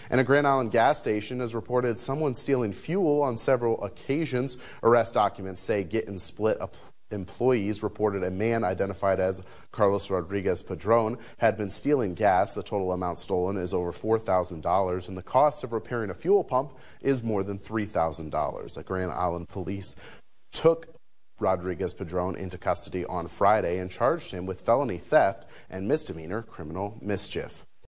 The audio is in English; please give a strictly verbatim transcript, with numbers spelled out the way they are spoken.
And a Grand Island gas station has reported someone stealing fuel on several occasions. Arrest documents say Get and Split employees reported a man identified as Carlos Rodriguez Padron had been stealing gas. The total amount stolen is over four thousand dollars, and the cost of repairing a fuel pump is more than three thousand dollars. A Grand Island police took Rodriguez Padron into custody on Friday and charged him with felony theft and misdemeanor criminal mischief.